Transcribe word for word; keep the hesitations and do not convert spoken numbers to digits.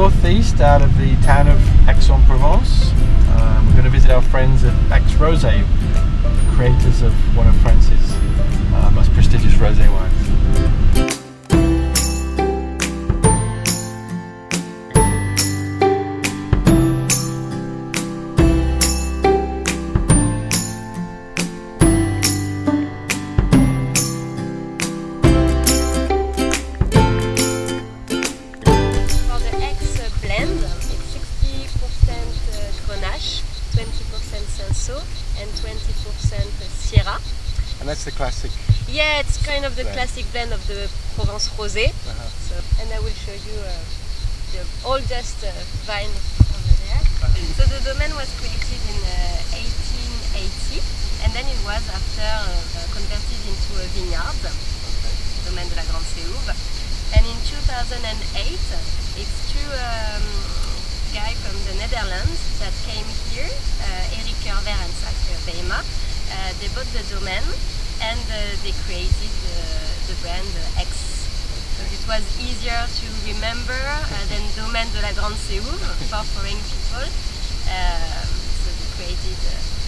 northeast out of the town of Aix-en-Provence. Um, we're going to visit our friends at Aix Rosé, creators of one of France's uh, most prestigious rosé wines. twenty percent Cinsault and twenty percent Syrah. And that's the classic? Yeah, it's kind of the blend. classic blend of the Provence Rosé. Uh-huh. So, and I will show you uh, the oldest uh, vine over there. Uh-huh. So the domain was created in uh, eighteen eighty, and then it was after uh, converted into a vineyard, okay. Domaine de la Grande Séouve. And in two thousand eight, it's two um, guy from the Netherlands that came here, uh, Eric Kerver and Zach Beema. Uh, they bought the domain and uh, they created uh, the brand uh, Aix. So it was easier to remember uh, than Domaine de la Grande Séouve for foreign people. Um, so they created uh,